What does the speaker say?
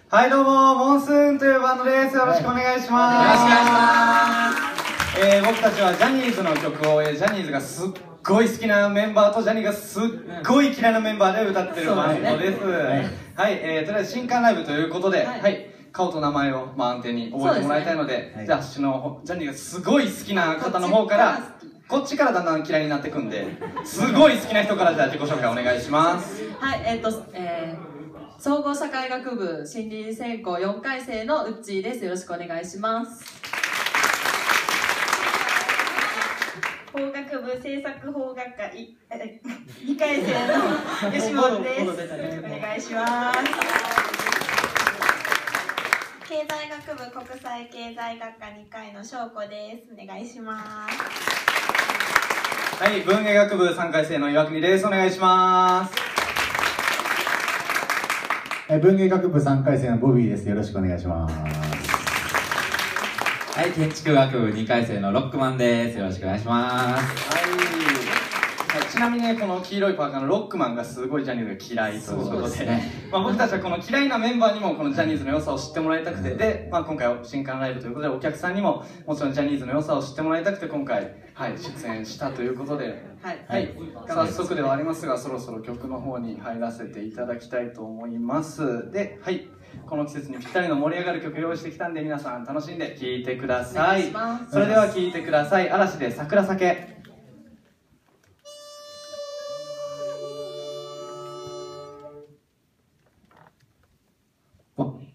はい、どうも、モンスーンというバンドです。よろしくお願いします。 よろしくお願いします。 僕たちはジャニーズの曲を、ジャニーズがすっごい好きなメンバーとジャニーがすっごい嫌いなメンバーで歌ってるバンドです。はい、とりあえず新刊ライブということで、はい、顔と名前を安定に覚えてもらいたいので、じゃあ、ジャニーがすごい好きな方の方から、こっちからだんだん嫌いになってくんで、すごい好きな人からじゃあ自己紹介お願いします。 はい、総合社会学部心理専攻4回生のうっちーです。よろしくお願いします。 法学部政策法学科2回生の吉本です。よろしくお願いします。経済学部国際経済学科2回の翔子です。お願いします。 はい、文芸学部3回生の岩国です。お願いします。 文芸学部3回生のボビーです。よろしくお願いします。 はい、建築学部2回生のロックマンです。よろしくお願いします。 はい、ちなみにね、この黄色いパーカーのロックマンがすごいジャニーズが嫌いということで、僕たちはこの嫌いなメンバーにもこのジャニーズの良さを知ってもらいたくて、で、今回は新刊ライブということでお客さんにももちろんジャニーズの良さを知ってもらいたくて今回、はい、出演したということで、はい、早速ではありますがそろそろ曲の方に入らせていただきたいと思います。で、はい、この季節にぴったりの盛り上がる曲用意してきたんで皆さん楽しんで聴いてください。それでは聴いてください。嵐で桜酒。 1